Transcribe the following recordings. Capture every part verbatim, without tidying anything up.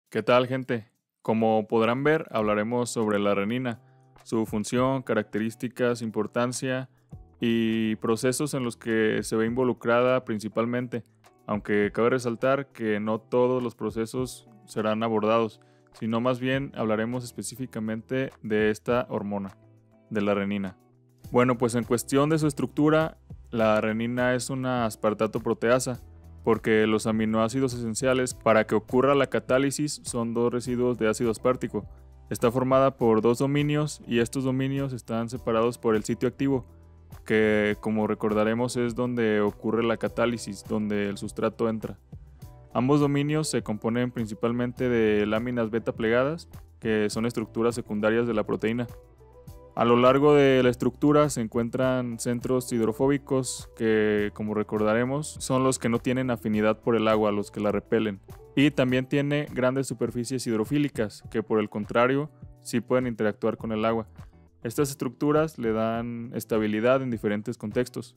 ¿Qué tal, gente? Como podrán ver, hablaremos sobre la renina, su función, características, importancia y procesos en los que se ve involucrada principalmente, aunque cabe resaltar que no todos los procesos serán abordados, sino más bien hablaremos específicamente de esta hormona, de la renina. Bueno, pues en cuestión de su estructura, la renina es una aspartato proteasa, porque los aminoácidos esenciales para que ocurra la catálisis son dos residuos de ácido aspartico. Está formada por dos dominios y estos dominios están separados por el sitio activo, que como recordaremos es donde ocurre la catálisis, donde el sustrato entra. Ambos dominios se componen principalmente de láminas beta plegadas, que son estructuras secundarias de la proteína. A lo largo de la estructura se encuentran centros hidrofóbicos que, como recordaremos, son los que no tienen afinidad por el agua, los que la repelen. Y también tiene grandes superficies hidrofílicas que, por el contrario, sí pueden interactuar con el agua. Estas estructuras le dan estabilidad en diferentes contextos.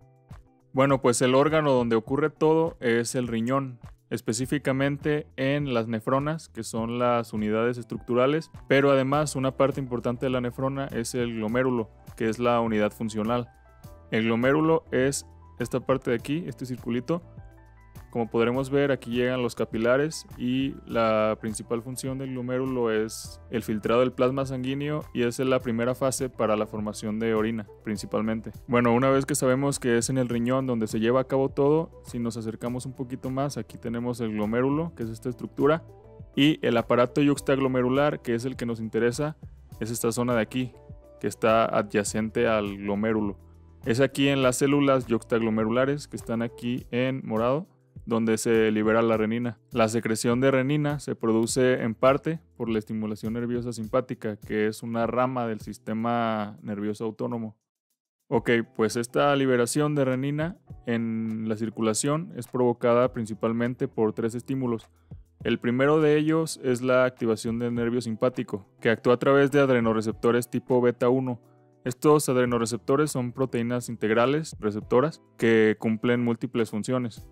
Bueno, pues el órgano donde ocurre todo es el riñón, específicamente en las nefronas, que son las unidades estructurales, pero además una parte importante de la nefrona es el glomérulo, que es la unidad funcional. El glomérulo es esta parte de aquí, este circulito. Como podremos ver, aquí llegan los capilares y la principal función del glomérulo es el filtrado del plasma sanguíneo y esa es la primera fase para la formación de orina, principalmente. Bueno, una vez que sabemos que es en el riñón donde se lleva a cabo todo, si nos acercamos un poquito más, aquí tenemos el glomérulo, que es esta estructura, y el aparato yuxtaglomerular, que es el que nos interesa, es esta zona de aquí, que está adyacente al glomérulo. Es aquí en las células yuxtaglomerulares, que están aquí en morado, donde se libera la renina. La secreción de renina se produce en parte por la estimulación nerviosa simpática, que es una rama del sistema nervioso autónomo. Ok, pues esta liberación de renina en la circulación es provocada principalmente por tres estímulos. El primero de ellos es la activación del nervio simpático, que actúa a través de adrenoreceptores tipo beta uno. Estos adrenoreceptores son proteínas integrales receptoras que cumplen múltiples funciones.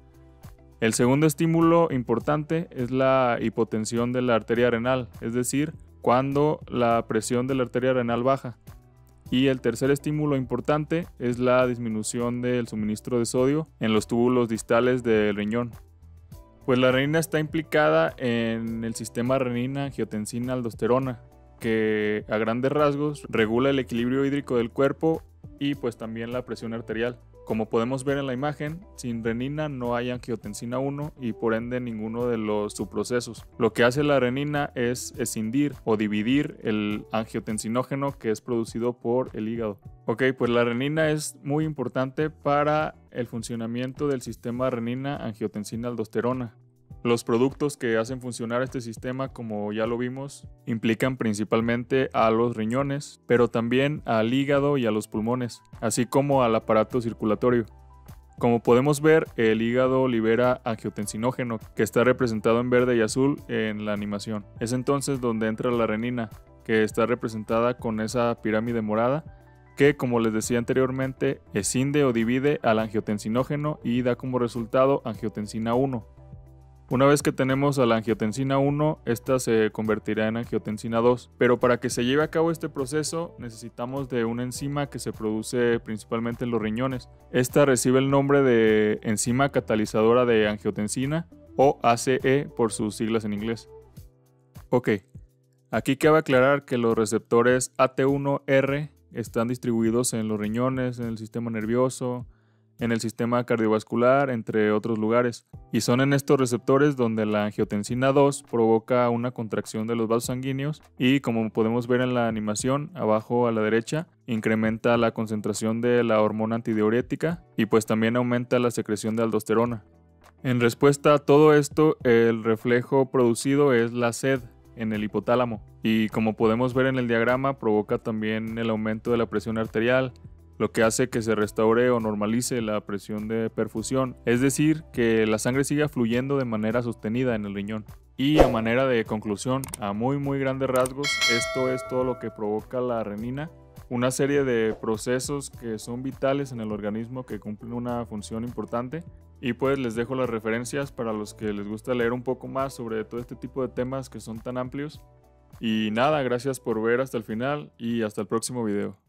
El segundo estímulo importante es la hipotensión de la arteria renal, es decir, cuando la presión de la arteria renal baja. Y el tercer estímulo importante es la disminución del suministro de sodio en los túbulos distales del riñón. Pues la renina está implicada en el sistema renina-angiotensina-aldosterona, que a grandes rasgos regula el equilibrio hídrico del cuerpo y pues también la presión arterial. Como podemos ver en la imagen, sin renina no hay angiotensina uno y por ende ninguno de los subprocesos. Lo que hace la renina es escindir o dividir el angiotensinógeno que es producido por el hígado. Ok, pues la renina es muy importante para el funcionamiento del sistema renina-angiotensina-aldosterona. Los productos que hacen funcionar este sistema, como ya lo vimos, implican principalmente a los riñones, pero también al hígado y a los pulmones, así como al aparato circulatorio. Como podemos ver, el hígado libera angiotensinógeno, que está representado en verde y azul en la animación. Es entonces donde entra la renina, que está representada con esa pirámide morada, que, como les decía anteriormente, escinde o divide al angiotensinógeno y da como resultado angiotensina uno. Una vez que tenemos a la angiotensina uno, esta se convertirá en angiotensina dos, pero para que se lleve a cabo este proceso necesitamos de una enzima que se produce principalmente en los riñones. Esta recibe el nombre de enzima catalizadora de angiotensina o A C E por sus siglas en inglés. Ok, aquí cabe aclarar que los receptores A T uno R están distribuidos en los riñones, en el sistema nervioso, en el sistema cardiovascular, entre otros lugares. Y son en estos receptores donde la angiotensina dos provoca una contracción de los vasos sanguíneos y, como podemos ver en la animación, abajo a la derecha, incrementa la concentración de la hormona antidiurética y pues también aumenta la secreción de aldosterona. En respuesta a todo esto, el reflejo producido es la sed en el hipotálamo y, como podemos ver en el diagrama, provoca también el aumento de la presión arterial, lo que hace que se restaure o normalice la presión de perfusión, es decir, que la sangre siga fluyendo de manera sostenida en el riñón. Y a manera de conclusión, a muy muy grandes rasgos, esto es todo lo que provoca la renina, una serie de procesos que son vitales en el organismo que cumplen una función importante Y pues les dejo las referencias para los que les gusta leer un poco más sobre todo este tipo de temas que son tan amplios. Y nada, gracias por ver hasta el final y hasta el próximo video.